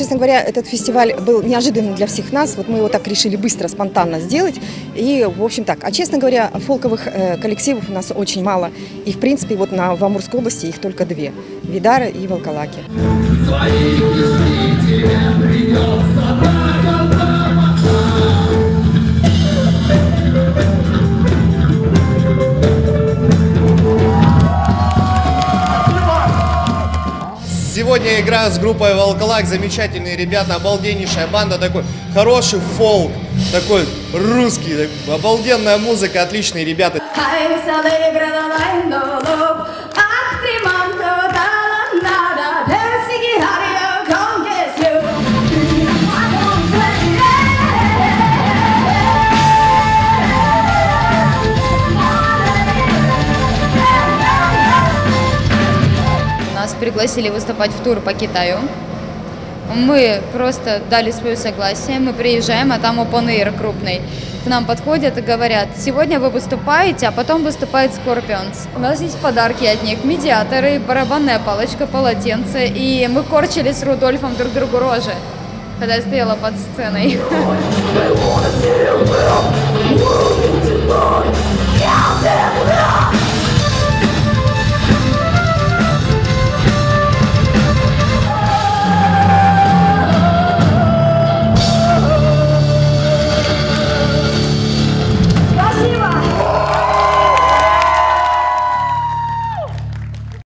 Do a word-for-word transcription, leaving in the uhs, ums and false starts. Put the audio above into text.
честно говоря, этот фестиваль был неожиданным для всех нас. Вот мы его так решили быстро, спонтанно сделать. И, в общем, так. А, честно говоря, фолковых э, коллективов у нас очень мало. И, в принципе, вот на, в Амурской области их только две. Видары и Волколаки. Сегодня играю с группой Волколак, замечательные ребята, обалденнейшая банда, такой хороший фолк, такой русский, так, обалденная музыка, отличные ребята. Нас пригласили выступать в тур по Китаю. Мы просто дали свое согласие, мы приезжаем, а там open air крупный. К нам подходят и говорят: сегодня вы выступаете, а потом выступает Scorpions. У нас есть подарки от них: медиаторы, барабанная палочка, полотенце. И мы корчили с Рудольфом друг другу рожи, когда я стояла под сценой.